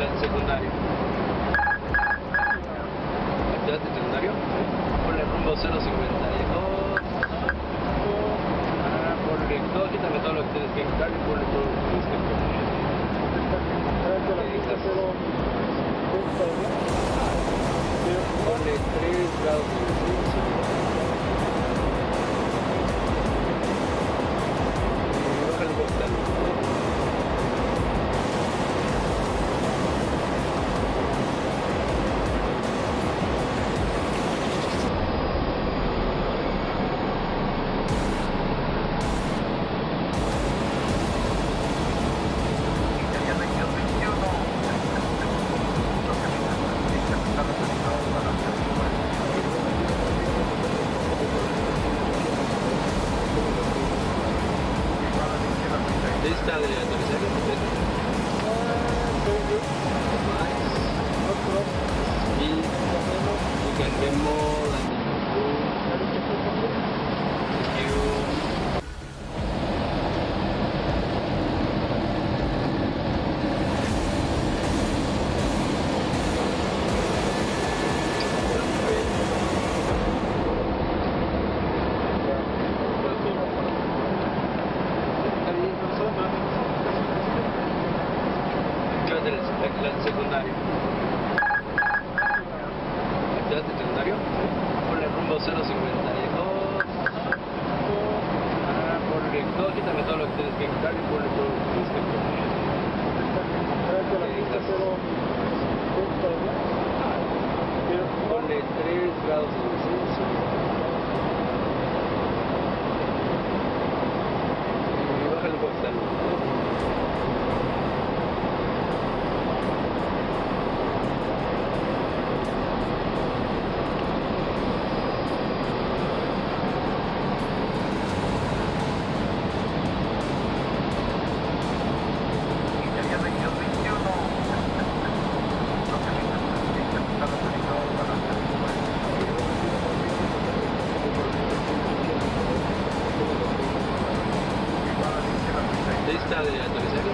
el secundario. ¿Activaste el secundario? Ponle rumbo 052. Ponle todo, quítame todo lo que tienes que quitar y ponle todo lo que tienes que poner. Ponle 3 grados Celsius. Y baja el portal. Lista de aterrizaje. Y can demo landing. Thank you. El secundario. ¿Activaste el secundario? Ponle rumbo 052. Ponle todo, quítame todo lo que tienes que quitar y ponle todo lo que tienes que poner. Ponle 3 grados Celsius. Y baja el portal. Lista de aterrizaje.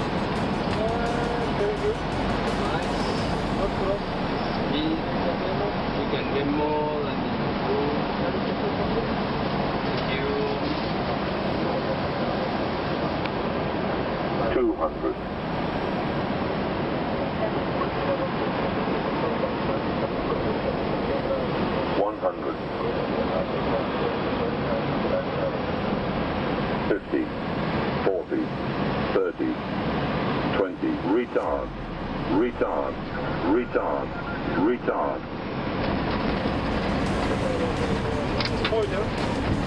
Y can demo landing. Thank you. 200. Retard, retard, retard, retard. Spoiler.